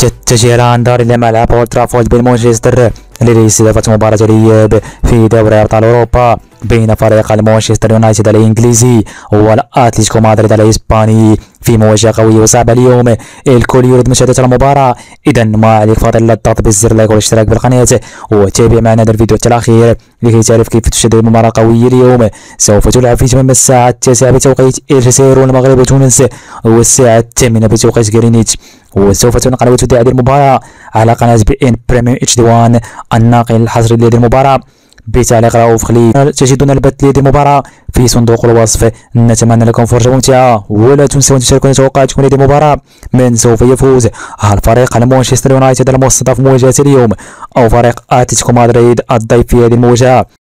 تتجه الأنظار إلى ملعب أولد ترافورد بين مانشستر لاستضافة مباراة الإياب في دوري أبطال أوروبا بين فريق مانشستر يونايتد الإنجليزي والأتلتيكو مدريد الإسباني في مواجهة قوية وصعبة اليوم. الكل يريد مشاهدة المباراة، إذا ما عليك فضل الضغط بالزر لايك والاشتراك بالقناة وتابع معنا هذا الفيديو حتى الأخير لكي تعرف كيف تشاهد المباراة قوية اليوم. سوف تلعب في تمام الساعة 9 بتوقيت الجزائر والمغرب وتونس والساعة 8 بتوقيت غرينتش، وسوف تنقل وتذاع هذه المباراة على قناة BN Premium HD1 الناقل الحصري لهذه المباراة. بتعليق رؤوف خليل تجدون البث لهذه المباراة في صندوق الوصف. نتمنى لكم فرجة ممتعة، ولا تنسوا أن تشاركونا توقعاتكم لهذه المباراة. من سوف يفوز؟ هل فريق مانشستر يونايتد المستضاف مواجهة اليوم أو فريق أتلتيكو مدريد الضيف في هذه المواجهة؟